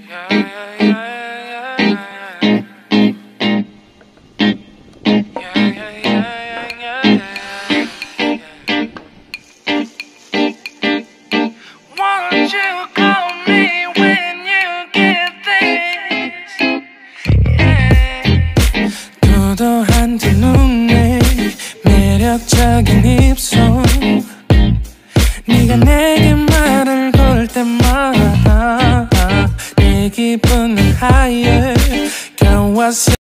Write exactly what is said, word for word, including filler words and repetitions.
Won't you call me when you get this? Yeah. 도도한 두 눈에 매력적인 입술, 네가 내게 말을 걸 때마다 내 기분은 higher. 겨워